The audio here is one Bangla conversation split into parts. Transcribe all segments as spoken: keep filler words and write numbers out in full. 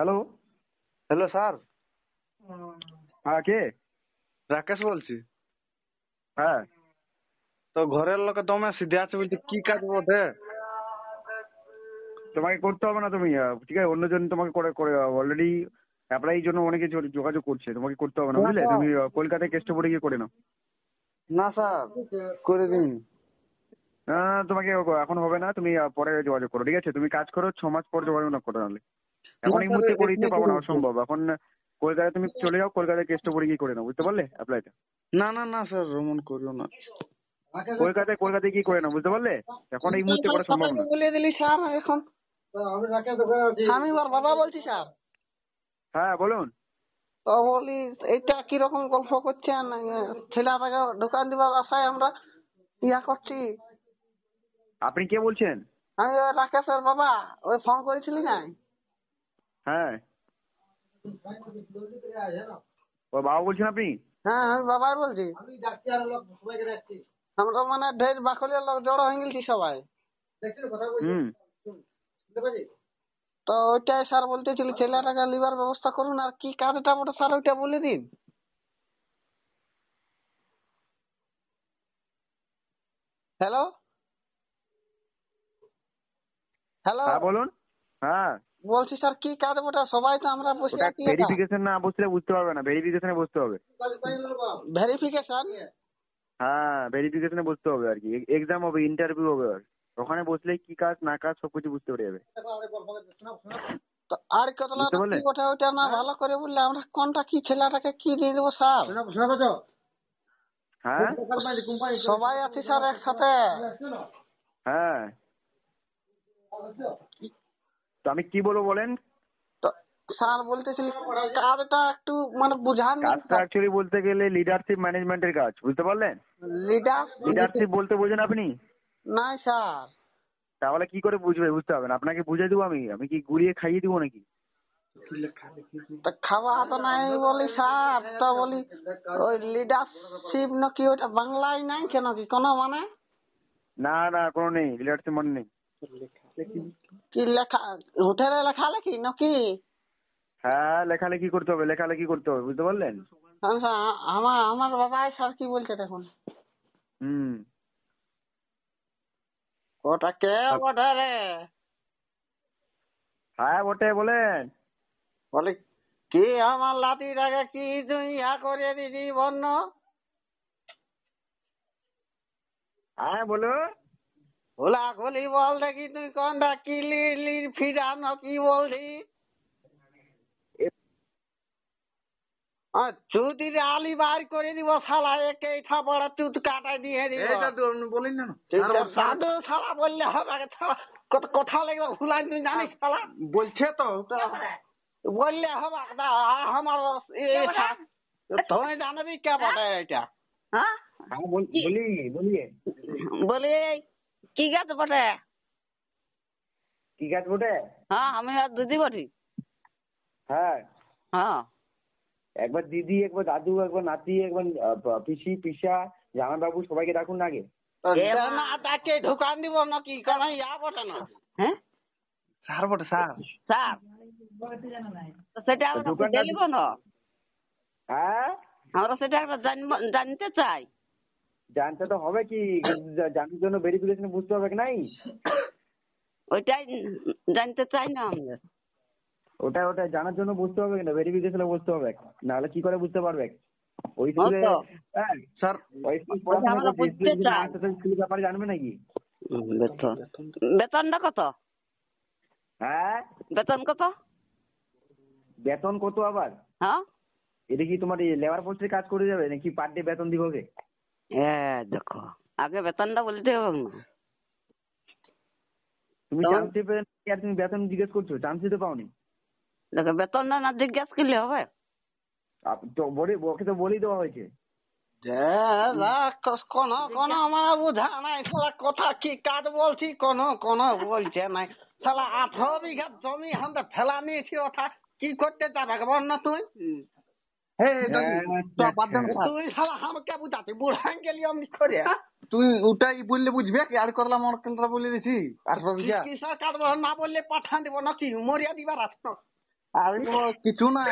হ্যালো। Hello sir. হ্যাঁ, কে? রাকেশ বলছি। হ্যাঁ, তো ঘরের লোকে দমে সিধে আছে বলছে কি কাজ বটে? তোমাকে করতে হবে না। তুমি আহ, ঠিক আছে, অন্যজন তোমাকে করে করে অলরেডি অ্যাপ্লাই জন্য অনেকে jo- যোগাযোগ করছে। তোমাকে করতে হবে না, না বুঝলে? স্যার, তুমি আহ, কলকাতায় কেষ্ট পড়ে গিয়ে করে নাও। না স্যার, করে দিন। আহ, তোমাকে এখন হবে না, তুমি আহ, পরে যোগাযোগ করো, ঠিক আছে? তুমি কাজ করো, ছ মাস পর যোগাযোগ না করো, নাহলে না এখন এই স্যার, মুহূর্তে করে দিতে এখনই পারবো করে না, দিচ্ছি। অসম্ভব। এখন কলকাতায় তুমি চলে যাও, কলকাতায় কেষ্ট পড়ে গিয়ে করে নাও, বুঝতে পারলে? অ্যাপ্লাইটা না না না স্যার, রমন করিও না। কলকাতায় কলকাতায় গিয়ে করে নাও, বুঝতে পারলে? এখন এই মুহূর্তে করা সম্ভব না। বলে দিলি স্যার এখন আমি ওর বাবা বলছি স্যার। হ্যাঁ, বলুন। তো বলি এইটা কিরকম গল্প করছেন? ছেলেটাকে দোকান দিবার আশায় আমরা ইয়া করছি। আপনি কে বলছেন? আমি ওই রাকেশের বাবা, ওই ফোন করেছিলি না? হ্যাঁ, ও বাবা বলছেন আপনি? হ্যাঁ আমি বাবাই বলছি। আমরা মানে ঢের বাকলিয়ার লোক জড়ো হয়ে গেছি সবাই। হুম। তো ওইটাই স্যার বলতেছিল ছেলেটাকে লিবার ব্যবস্থা করুন, আর কি কাজটা বটে স্যার ওইটা বলে দিন। হ্যালো হ্যালো হ্যাঁ, বলুন। হ্যাঁ, বলছি স্যার কি কাজ বটে? সবাই তো আমরা বসে ওটা আছি। ভেরিফিকেশন না বসলে বুঝতে পারবে না, ভেরিফিকেশনে বসতে হবে। ভেরিফিকেশন? হ্যাঁ, ভেরিফিকেশনে বসতে হবে আর কি, এক্সাম হবে, ইন্টারভিউ হবে, আর ওখানে বসলেই কি কাজ না কাজ সবকিছু বুঝতে পেরে যাবে। তো আর কতলা বুঝতে পারলে? কি বটে ওইটা না ভালো করে বললে আমরা কোনটা কি ছেলেটাকে কি দিয়ে দেবো স্যার? হ্যাঁ সবাই আছি স্যার একসাথে। হ্যাঁ, তো আমি কি বলবো বলেন? তো স্যার বলতেছিলি কাজটা একটু মানে বুঝান কাজটা অ্যাকচুয়ালি বলতে গেলে লিডারশিপ ম্যানেজমেন্টের কাজ, বুঝতে পারলেন? লিডার লিডারশিপ বলতে বোঝেন আপনি? নাই স্যার। তাহলে কি করে বুঝবে? বুঝতে হবে না, আপনাকে বুঝিয়ে দেবো আমি? আমি কি গুলিয়ে খাইয়ে দিব নাকি? তা খাওয়া তো নাই বলি স্যার, তো বলি ওই লিডারশিপ নাকি ওইটা বাংলায় নাই কেন কি কোনো মানে না না, কোনো নেই, লিডারশিপ মানে নেই। কি লেখা হোটেলে লেখা লেখি নাকি? হ্যাঁ, লেখালেখি করতে হবে, লেখালেখি করতে হবে, বুঝতে পারলেন? আচ্ছা, আমার আমার বাবাই স্যার কি বলছে দেখুন। হুম। ওটা কে বটে রে? হ্যাঁ, বটে, বলেন। বলে কি আমার লাতিটাকে কি তুই ইয়া করে দিদি বন্য? হ্যাঁ, বলো। খোলা খোলি বল দেখি তুই কোনটা কি লিলি ফিরানো কি বলছি? চুতির আলি বার করে দিব শালা, একে থাপড়া চুত কাটাই দিয়ে দিব। বলেন না। সাধু শালা বললে হবে শালা, কত কথা লাগবে ভুলাই তুই জানিস শালা। বলছে তো বললে হবে না, আমার তুমি জানবি কে বটে এটা? হ্যাঁ হ্যাঁ, বল- বলি বলিয়ে বলি কি গাছ বটে? কি কাজ বটে? হ্যাঁ আমি আর দিদি বটি। হ্যাঁ, হ্যাঁ একবার দিদি, একবার দাদু, একবার নাতি, একবার আহ, পিসি, পিসা, জামাইবাবু, সবাইকে ডাকুন না আগে। না তাকে ঢুকান দিব নাকি কেন ইয়া বটে না? হ্যাঁ স্যার বটে স্যার। স্যার তো সেটা আমরা দোকানটা- বুঝে নিব না? হ্যাঁ, আমরা সেটা একটা জানব- জানতে চাই। জানতে তো হবে, কি জা- জানার জন্য ভেরিফিকেশন বুঝতে হবে কি নাই? ওইটাই জানতে চাই না আমরা। ওটা ওটা জানার জন্য বুঝতে হবে কিনা, ভেরিফিকেশনে বুঝতে হবে, নাহলে কি করে বুঝতে পারবে? ওই স্কুলে হতো। হ্যাঁ, স্যার ওই স্কুল পড়াশোনা আমরা করছে, বুঝতে স্কুলে যদি না চাই। আসতে তো স্কুলের ব্যাপারে জানবে নাকি? বেতন বেতনটা কত? হ্যাঁ, বেতন কত? বেতন কত আবার? হ্যাঁ এটা কি তোমার লেবার পোস্টের কাজ করে যাবে নাকি পার ডে বেতন দিব হবে? হ্যাঁ দেখো আগে বেতনটা বলতে হবে না? তুমি তখন- চান্সই পেলে নাকি আর তুমি বেতন জিজ্ঞেস করছো? চান্সই তো পাওনি। দেখো বেতনটা না জিজ্ঞাস করলে হবে? আপ- তো বলি, ওকে তো বলেই দেওয়া হয়েছে। কোন কোন আমার বুঝা নাই শালা, কথা কি কাজ বলছি কোন কোন বলছে নাই শালা। আঠারো বিঘা জমি আমরা ফেলা নিয়েছি, ওটা কি করতে যাবে বল না তুই? তুই শালা আমাকে বুঝাতে বুড়ান গেলি আমি করে। তুই ওটাই বললে বুঝবে কি? আর করলাম আমার কেন্দ্র বলে দিছি আঠারো বিঘা। কিসের কাজ বল না বললে পাঠান দিব নাকি মরিয়া দিবার আসতো? আরে ও কিছু না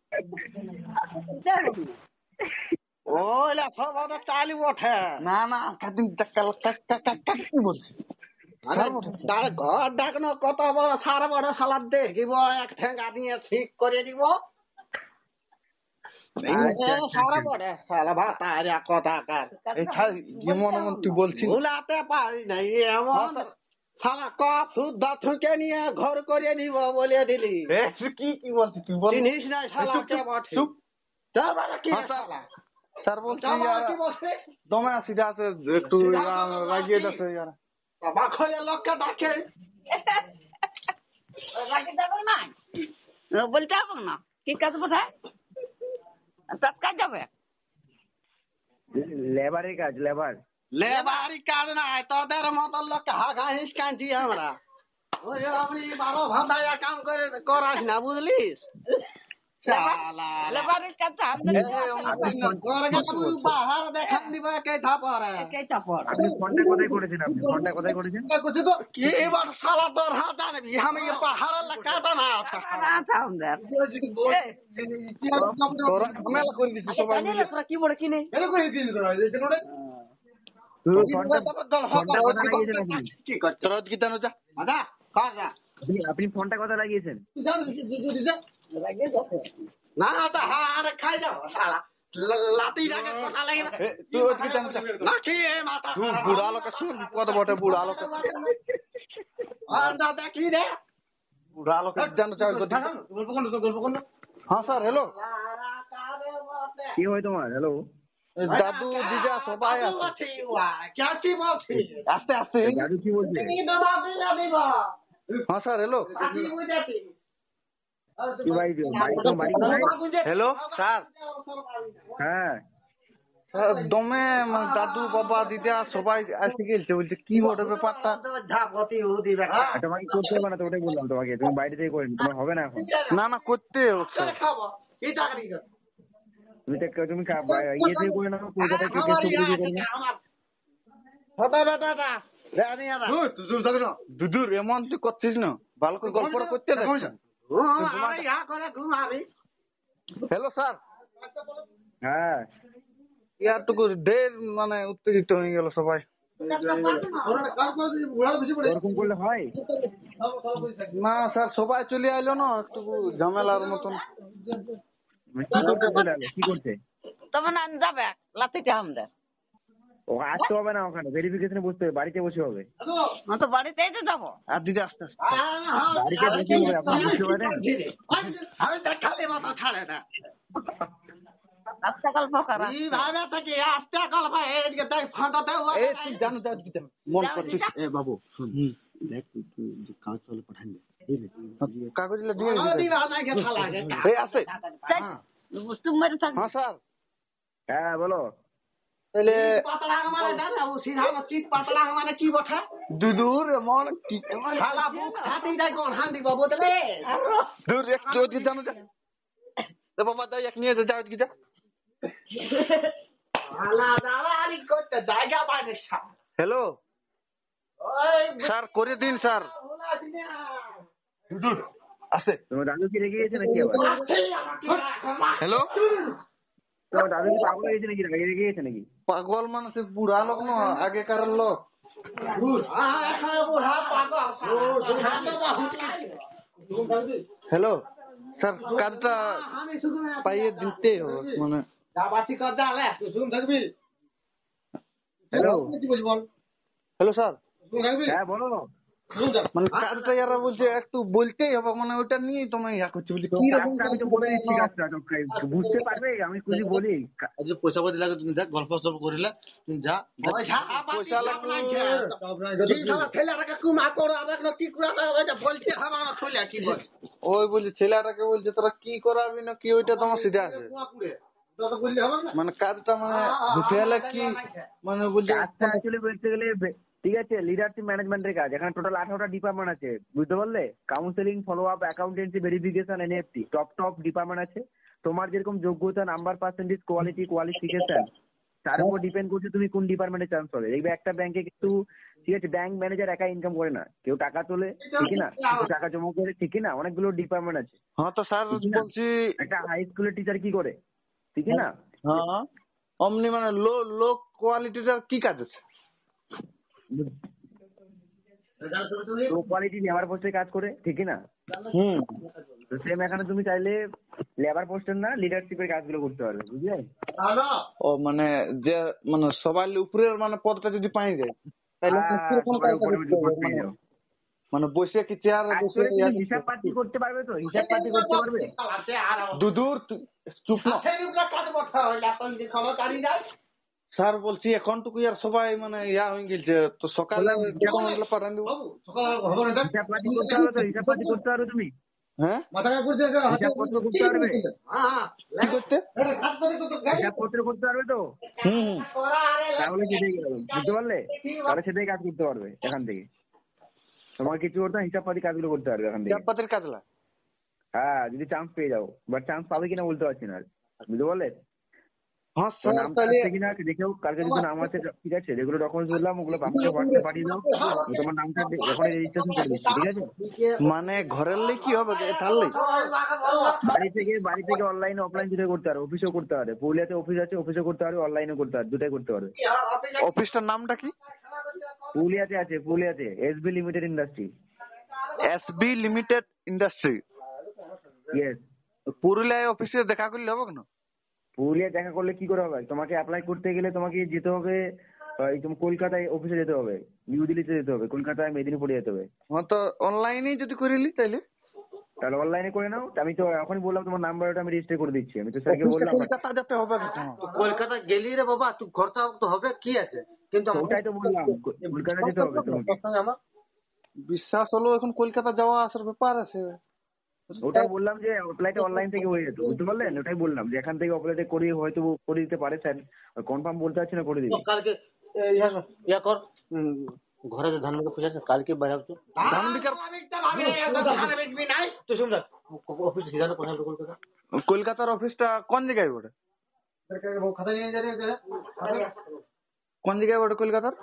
ওইলা সব ওটা চালি ওঠে না না কাটিং টাকা টাকা কি বলছিস আরে তার ঘর ডাকনো কত বড় সারা বড় সালা দেখিব এক ঠেঙ্গা দিয়ে ঠিক করে দিব সারা বড় সালা ভাতারিয়া কথা কার এই ছাড় এমন এমন তুই বলছিস ভুলাতে পারি নাই এমন সালা কপ শুদ্ধ ঠুকে নিয়ে ঘর করে নিব বলে দিলি এ তুই কি কি বলছিস তুই বল জিনিস নাই শালা কে বটে চুপ তারপরে কি হ্যাঁ, স্যার। শালা স্যার বলছি তারপরে কি বলছে দমে সিধা আছে একটু রাগিয়ে যাচ্ছে ইয়ার বাবা খোলে লোককে ডাকে বলতে হবে না কি কাজ বোঝায় সব কাজ যাবে লেবারের কাজ লেবার লেবারি কাজ নাই তোদের মতন লোককে হাগা হিসকানছি আমরা ওই আপনি বারো ঘন্টায় কাম করে করাস না বুঝলিস শালা লেবারের কাজ বাহার দেখান দিব কে থাপরে কেটা পর আপনি ফোনটা কোথায় করেছেন আপনি ফোনটা কোথায় করেছেন কি এবার শালা তোর হাত জানবি আমি পাহাড়ের কাটা না আচ্ছা আমাদের তোরা ঝামেলা করে দিছিস সবাই মিলে কি বড় কি নেই ফোনটা ফোনটা কোথায় লাগিয়েছেন আপনি কি করছ তোরা কি জানো যা দাদা কাজা আপনি- আপনি ফোনটা কোথায় লাগিয়েছেন না না হ্যাঁ আরে খাই যাও শালা লাতি লাগে কথা লাগে না এ, তুই ওদিকে জানো যা না কি এ মাথা তুই বুড়া লোকে শুন কত বটে বুড়া লোকে আর দাদা কি রে বুড়া লোকে জানো যা ওদিকে গল্প কোন গল্প কোন হ্যাঁ স্যার হ্যালো কি হয় তোমার হ্যালো দাদু দিদা সবাই আছে ক্যাচি বলছি আস্তে আস্তে দাদু কি বলছে কি দাদা দিলা দিবা হ্যাঁ স্যার হ্যালো কাটি বুঝাতি কি ভাই বাড়ি তোমার বাড়ি কোথায় হ্যালো স্যার হ্যাঁ স্যার দমে মানে দাদু বাবা দিদা সবাই আসে গেছে বলছে কি বটে ব্যাপারটা ঝাপতি উদি বেটা আর তোমাকে করতে হবে না তো ওটাই বললাম তোমাকে তুমি বাইরে থেকে করেন তোমার হবে না এখন না না করতে হচ্ছে খাবো কি চাকরি কর তুমি তো তুমি কা- বা- ইয়ে থেকে করে নাও কলকাতায় কেটে সবজি দিয়ে করে নাও হতা বেটাটা জানি না দুদুর এমন তুই করছিস না ভালো করে গল্পটা করতে দে আমি ইয়া করে ঘুমাবি হ্যালো স্যার হ্যাঁ ইয়ার তো ঢের মানে উত্তেজিত হয়ে গেল সবাই ওরকম করলে হয় না স্যার সবাই চলে আইলো না একটু ঝামেলার মতন মানে কি করতে চলে এলো? কি করতে তবে না যাবে লাতিটা আমাদের ও আসতে হবে না ওখানে ভেরিফিকেশনে বসতে হবে বাড়িতে বসে হবে না তো বাড়িতেই তো যাবো আর দিদি আস্তে আস্তে বাড়িতে বসে হবে আপনি বুঝতে পারেন আমি দেখালে মাথা ছাড়ে না আচ্ছা গল্প করা এই ভাবে থেকে আস্তে গল্প এদিকে দেখ ফাটাতে এই তুই জানো যা দিদি মন করছিস এ বাবু শুন দেখ তুই তুই যে কাগজ তাহলে পাঠান দে বুঝলি কাগজ দিয়ে দিবা দিবি নাই কে শালা কে এই আছে তুমি মেরে থাকবে হ্যাঁ স্যার হ্যাঁ বলো তাহলে পাতলা মানে জানা ও সিধা চিত পাতলা মানে কি বঠা দুদুর এমন কি শালা বুক হাতি যাই কোন হান্দি বাবু তবে দূর এক যদি জানো যা তো বাবা যাই এক নিয়ে যা কি যা শালা দাদা আরি করতে জায়গা পাইনি শালা হ্যালো ওই স্যার করে দিন স্যার হুলা দিনা দুদুর আছে তোমার দাদু কি রেগে গেছে নাকি আবার হ্যালো তোমার দাদু কি পাগল হয়ে গেছে নাকি রেগে রেগে গেছে নাকি পাগল মানুষ বুড়া লোক না আগেকার লোক বুড়া পাগল হ্যালো স্যার কার্ডটা আমি শুধু পাইয়ে দিতে হবে মানে দাবাতি কর দালে তুই শুন থাকবি হ্যালো কি বলবি বল হ্যালো স্যার শুন থাকবি হ্যাঁ বলো শুন যা মানে কার্ডটা ইয়ারা বলছে একটু বলতেই হবে মানে ওটা নিয়েই তোমায় ইয়া করছি বলছি কি রকম কাজটা আমি তো বলে দিচ্ছি কাজটা তো কা- বুঝতে পারবে আমি কিছু বলি কা- আজ পয়সা পাতি লাগে তুমি যা গল্প সল্প করিলে তুমি যা পয়সা পয়সা লাগবে। জি শালা ছেলেটাকে কুমা করো আবার না কি কুড়া ওইটা বলছে হামারা খুলে কি বল ওই বলছে ছেলেটাকে বলছে তোরা কি করাবি না কি ওইটা তোমার সিধা আছে কুমা কুড়ে তো বললি হবে না মানে কাজটা মানে ঢুকেলে কি মানে বলছে কাজটা অ্যাকচুয়ালি বলতে গেলে বে- ঠিক আছে লিডারশিপ ম্যানেজমেন্টের কাজ এখানে টোটাল আঠারোটা ডিপার্টমেন্ট আছে বুঝতে পারলে counselling follow up accountancy verification NFT top top department আছে তোমার যেরকম যোগ্যতা নাম্বার পার্সেন্টেজ কোয়ালিটি কোয়ালিফিকেশন তার উপর ডিপেন্ড করছে তুমি কোন ডিপার্টমেন্টে চান্স পাবে। দেখবে একটা ব্যাংকে কিন্তু ঠিক আছে ব্যাংক ম্যানেজার একা ইনকাম করে না, কেউ টাকা তোলে ঠিকই না, কেউ টাকা জমা করে ঠিকই না, অনেকগুলো ডিপার্টমেন্ট আছে হ্যাঁ তো স্যার ঠিকই না? বলছি একটা হাই স্কুলের টিচার কি করে ঠিকই না? হ্যাঁ অমনি মানে লো লো কোয়ালিটির কি কাজ আছে? লো কোয়ালিটি লেবার পোস্টে কাজ করে ঠিকই না? হুম তো সেম এখানে তুমি চাইলে লেবার পোস্টের না লিডারশিপের কাজগুলো করতে পারবে, বুঝলে? ও মানে যে মানে সবার উপরের মানে পদটা যদি পাই যায় তাহলে আপনি হ্যাঁ, কিরকম সবার কাজ উপরে করতে হবে? উপরে পেয়ে মানে- যাও। মানে বসে কি চেয়ারে বসে Actually তুমি হিসাব পাতি করতে পারবে তো? হিসাব পাতি করতে পারবে? দুদূর চুপ না স্যার বলছি এখন টুকু আর সবাই মানে ইয়া হয়ে গেছে তো সকালে কেমন হলো পাঠান দেবো? হিসাব পাতি করতে হবে তো? হিসাব পাতি করতে পারবে তুমি? হ্যাঁ হিসাবপত্র করতে পারবে? কি করতে? হিসাবপত্র করতে পারবে তো? হুম হুম তাহলে সেটাই গেল, বুঝতে পারলে? তাহলে সেটাই কাজ করতে পারবে এখান থেকে। তোমার কিছু করতে না, হিসাব পাতি কাজগুলো করতে পারবে এখান থেকে। চাপাতের কাজলা হ্যাঁ, যদি চান্স পেয়ে যাও, বাট চান্স পাবে কিনা বলতে পারছি না আর, বুঝতে পারলে? হ্যাঁ তো স্যার নাম তাহলে আছে কিনা দেখেও, কালকে যদি নাম আছে ঠিক আছে, যেগুলো ডকুমেন্টস বললাম ওগুলো আমাকে হোয়াটসঅ্যাপ পাঠিয়ে দাও, আমি তোমার নামটা এখন রেজিস্ট্রেশন করে দিচ্ছি, ঠিক আছে? মানে ঘরের লাই কি হবে তাহলে? বাড়ি থেকে বাড়ি থেকে অনলাইনে অফলাইন দুটোই করতে পারবে, অফিসেও করতে পারবে। পুরুলিয়াতে অফিস আছে, অফিসেও করতে পারবে, অনলাইনেও করতে পারবে, দুটাই করতে পারবে। অফিসটার নামটা কি? পুরুলিয়াতে আছে, পুরুলিয়াতে SB limited industry. SB limited industry. Yes. পুরুলিয়ায় অফিসে দেখা করলে হবে কেন? পুরুলিয়া দেখা করলে কি করে হবে? তোমাকে অ্যাপ্লাই করতে গেলে তোমাকে যেতে হবে এই তুমি কলকাতায় অফিসে যেতে হবে, নিউ দিল্লিতে যেতে হবে, কলকাতায় মেদিনীপুরে যেতে হবে। হ্যাঁ তো অনলাইনেই যদি করিলি তাইলে? তাহলে অনলাইনে করে নাও। আমি তো এখনই বললাম তোমার নাম্বারটা আমি রেজিস্টার করে দিচ্ছি, আমি তো স্যারকে বললাম। কলকাতা যেতে হবে না। কলকাতা গেলি রে বাবা, তুই ঘরটা তো হবে কি আছে, কিন্তু তো ওটাই তো বললাম, কলকাতা যেতে হবে তোমাকে। আমার বিশ্বাস হলো এখন কলকাতা যাওয়া আসার ব্যাপার আছে। ওটাই বললাম যে অ্যাপ্লাইটা অনলাইন থেকে হয়ে যেত, বুঝতে পারলেন? ওটাই বললাম যে এখান থেকে অ্যাপ্লাইটা করিয়ে হয়তো করে দিতে পারে স্যার, কনফার্ম বলতে পারছি না, করে দিবি। কালকে এ, ইয়া ইয়া কর, উম, ঘরে যে ধান পূজা আছে কালকে বাইরে তো ধান বিকার তুই শুন অফিস হিসাবে কোথায় কলকাতা কলকাতার অফিসটা কোন জায়গায় ওটা? খাতা নিয়ে যাবে কোন জায়গায় ওটা কলকাতার?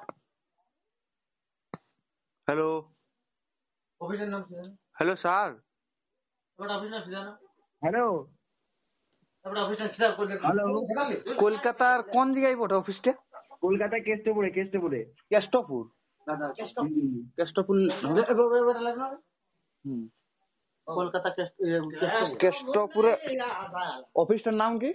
হ্যালো অফিসের নাম কি জানো? Hello sir. ওটা অফিস নাম কি জানো? হ্যালো তারপরে অফিস নাম কিতাব করলে হ্যালো কলকাতার কোন জায়গায় ওটা অফিসটা? কলকাতায় কেষ্টপুরে, কেষ্টপুরে। কেষ্টপুর। কেষ্টপুর হুম কলকাতা কেষ্টপুরে অফিসটার নাম কি?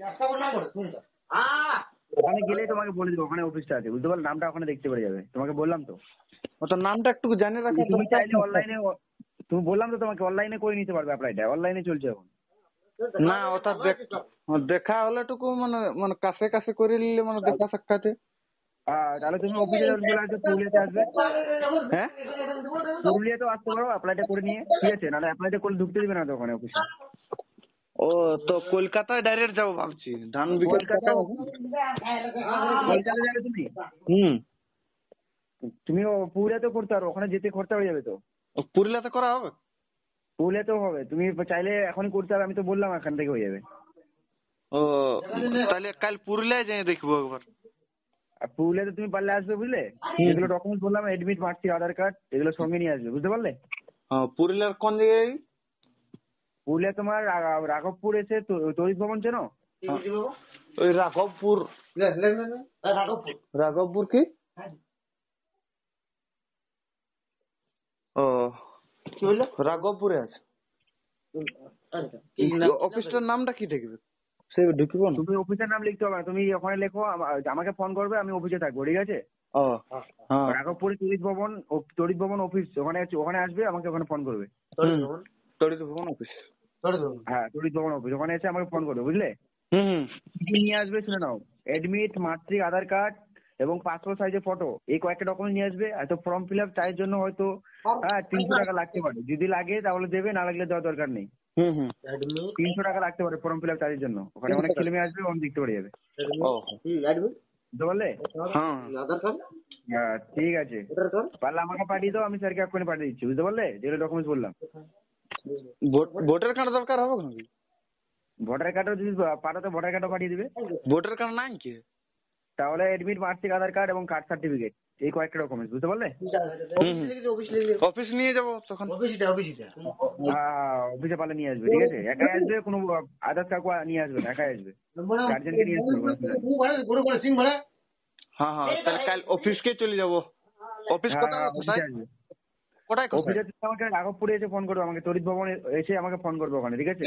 ওখানে গেলে তোমাকে বলে দেবো, ওখানে অফিসটা আছে, বুঝতে পারলে? নামটা ওখানে দেখতে পেরে যাবে, তোমাকে বললাম তো। ওটার নামটা একটু জানে রাখা তুমি দরকার। চাইলে অনলাইনে, তুমি বললাম তো তোমাকে অনলাইনে করে নিতে পারবে, অ্যাপ্লাইটা অনলাইনে চলছে এখন। না ওটা দেখ দেখা হলে টুকু মানে মানে কাছে কাছে করে নিলে মানে দেখা সাক্ষাতে। আহ, তাহলে তুমি অফিসে চলে আসবে, পুরুলিয়াতে আসবে। হ্যাঁ পুরুলিয়াতেও আসতে পারো অ্যাপ্লাইটা করে নিয়ে, ঠিক আছে? নাহলে অ্যাপ্লাইটা করে ঢুকতে দিবে না তো ওখানে অফিসে। ও তো কলকাতায় ডাইরেক্ট যাবো ভাবছি, ধান বিকাশ কলকাতা কলকাতা যাবে তুমি? হুম তুমি পুরুলিয়াতেও করতে পারো, ওখানে যেতে খরচা হয়ে যাবে তো। পুরুলিয়াতে করা হবে? পুরুলিয়াতেও হবে, তুমি চাইলে এখনই করতে হবে, আমি তো বললাম এখান থেকে হয়ে যাবে। ও তাহলে কাল পুরুলিয়ায় যাই দেখবো একবার। আর পুরুলিয়াতে তুমি পারলে আসবে, বুঝলে? যেগুলো ডকুমেন্টস বললাম, এডমিট, মার্কশিট, আধার কার্ড, এগুলো সঙ্গে নিয়ে আসবে, বুঝতে পারলে? হ্যাঁ পুরুলিয়ার কোন জায়গায়? পুরুলিয়া তোমার রা- রাঘবপুর এসে তো- তড়িৎ ভবন চেনো? ওই রাঘবপুর। রাঘবপুর কি? ও কি বললো? রাঘবপুরে আছে। অফিসটার নামটা কি দেখবে? সে ঢুকিব না। তুমি অফিসের নাম লিখতে হবে না, তুমি ওখানে লেখো, আমা- আমাকে ফোন করবে, আমি অফিসে থাকবো, ঠিক আছে? ও হ্যাঁ রাঘবপুরে তড়িৎ ভবন, ও- তড়িৎ ভবন অফিস, ওখানে আছে, ওখানে আসবে, আমাকে ওখানে ফোন করবে। তড়িৎ ভবন অফিস। হ্যাঁ, তড়িৎ ভবন অফিস, ওখানে এসে আমাকে ফোন করবে, বুঝলে? হুম হুম কি কি নিয়ে আসবে শুনে নাও। এডমিট, মার্কশিট, আধার কার্ড এবং পাসপোর্ট সাইজের ফটো, এই কয়েকটা ডকুমেন্ট নিয়ে আসবে। আর তো ফর্ম ফিল আপ চায়ের জন্য হয়তো হ্যাঁ তিনশো টাকা লাগতে পারে, যদি লাগে তাহলে দেবে, না লাগলে দেওয়ার দরকার নেই। হুম হুম তিনশো টাকা লাগতে পারে ফর্ম ফিল আপ চার্জের জন্য, ওখানে অনেক ছেলে মেয়ে আসবে, অনেক দেখতে পেরে যাবে, ও বুঝতে পারলে? হ্যাঁ হ্যাঁ ঠিক আছে, পারলে আমাকে পাঠিয়ে দাও, আমি স্যারকে এক্ষুনি পাঠিয়ে দিচ্ছি, বুঝতে পারলে? যেগুলো ডকুমেন্টস বললাম। ভোট- ভোটার কার্ড দরকার হবে নাকি? ভোটার কার্ডও যদি পাঠাতে ভোটার কার্ডও পাঠিয়ে দিবে। ভোটার কার্ড নাই কি? তাহলে এডমিট, মার্কশিট, আধার কার্ড এবং কার্ড সার্টিফিকেট, এই কয়েকটা ডকুমেন্টস, বুঝতে পারলে? অফিস নিয়ে যাবো তখন। হ্যাঁ, অফিসে পারলে নিয়ে আসবে, ঠিক আছে? একাই আসবে, কোনো আদার্স কাকু নিয়ে আসবে না, একাই আসবে, গার্জেনকে নিয়ে আসবে। হ্যাঁ হ্যাঁ, তাহলে কাল অফিসকে চলে যাবো। অফিস কোথায় কোথায় কোথায় অফিসে তুমি আমাকে রাঘবপুরে এসে ফোন করবে, আমাকে তড়িৎ ভবনে এসে আমাকে ফোন করবে ওখানে, ঠিক আছে?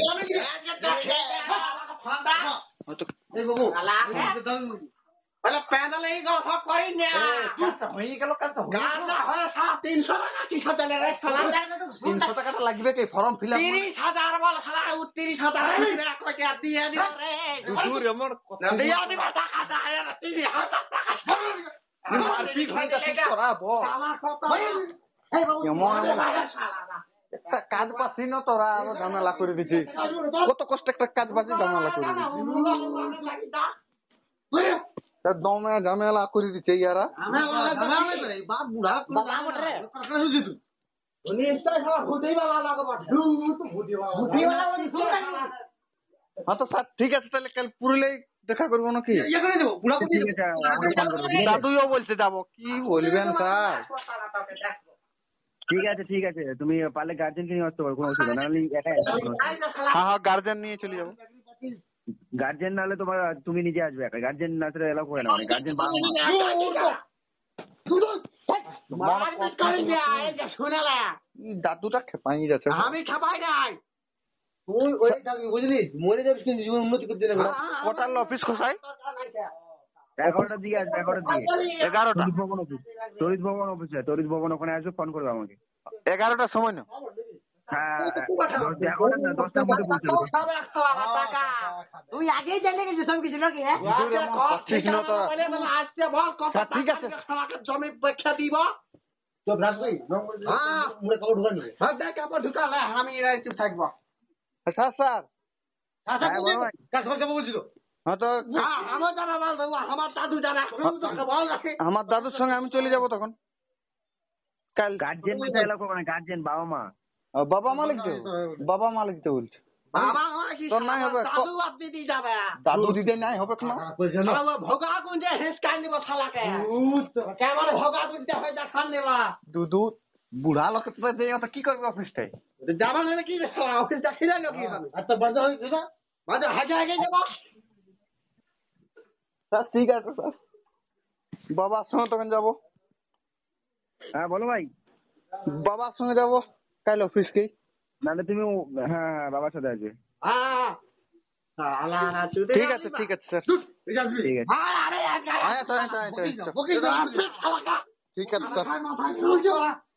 বলে প্যানেল এই কথা কই না হয়ে গেল কাজ গাঁজা হয় সাড়ে তিনশো টাকা কিসব দিলে রে শালা তিনশো টাকাটা লাগবে কি ফর্ম ফিল আপ তিরিশ হাজার বল শালা তিরিশ হাজার টাকা কইতে দিয়ে দিও রে দূর আমার কথা দিয়া দিবা টাকা যায় না তিরিশ হাজার টাকা মারপিট হইতে ঠিক করা বল শালা কত এই বাবু কেমন একটা কাজ পাচ্ছি না তোরা আরো ঝামেলা করে দিছিস কত কষ্ট একটা কাজ পাচ্ছি ঝামেলা করে দিছিস দমে ঝামেলা করে দিচ্ছে ইয়ারা হ্যাঁ তো স্যার ঠিক আছে, তাহলে কাল পুরুলেই দেখা করবো নাকি? দাদুও বলছে যাবো, কি বলবেন স্যার? ঠিক আছে ঠিক আছে, তুমি পারলে গার্জেনকে নিয়ে আসতে পারো, কোনো অসুবিধা না, নাহলে একাই আসবে। হ্যাঁ হ্যাঁ, গার্জেন নিয়ে চলে যাবো। গার্জেন নাহলে তোমার তুমি নিজে আসবে একা, গার্জেন না সেটা এলাও করে না, মানে গার্জেন বাবা দাদুটা খেপাই যাচ্ছে। আমি খেপাই নাই, তুই ওই যাবি বুঝলি, মরে যাবি কিন্তু জীবন উন্নতি করতে দেবে না। কোটাল অফিস কোথায়? এগারোটার দিকে আসবে, এগারোটার দিকে। এগারোটা তড়িৎ ভবন অফিস, তড়িৎ ভবন অফিসে, তড়িৎ ভবন ওখানে আসবে, ফোন করবে আমাকে। এগারোটার সময় না? হ্যাঁ, এগারোটা না, দশটার মধ্যে পৌঁছে দেবে। তুই আগেই জানে গেছিস সব কিছু নাকি? আসছে বল কত ঠিক আছে, জমি পরীক্ষা দিব তো রাখবি হ্যাঁ মুড়ে কাপড় ঢুকা নিবে। হ্যাঁ দেখ কাপড় ঢুকালে আমি চুপ থাকবো। স্যার স্যার কাজ করে যাবো বলছিল। হ্যাঁ তো আমার জানা বল দেবো, আমার দাদু জানা বল রাখে। আমার দাদুর সঙ্গে আমি চলে যাবো তখন কাল। গার্জেন এলাও করবে না, গার্জেন বাবা মা। ও, বাবা মা লিখতে, বাবা মা লিখতে বলছে। বাবা মা কি তোর নাই হবে, দাদু আর দিদি যাবে, দাদু দিদি নাই হবে না। ভোগা গুঞ্জে হেসকান দিব শালাকে, কেমন ভোগা গুঞ্জে হয়ে দেখান দেবা দুদু বুড়া লোকে তো দেয়, তো কি করবে অফিসটাই? যাবা না কি অফিস দেখিলে নাকি আর তো বাজা হয়ে গেছে বাজা হাজার আগে যাবো। স্যার ঠিক আছে স্যার, বাবার সঙ্গে তখন যাবো। হ্যাঁ বলো ভাই। বাবার সঙ্গে যাবো কাল অফিসকে, নাহলে তুমি হ্যাঁ হ্যাঁ বাবার সাথে আসবে। হ্যাঁ ঠিক আছে ঠিক আছে স্যার, ঠিক আছে। আচ্ছা আচ্ছা আচ্ছা, ঠিক আছে স্যার।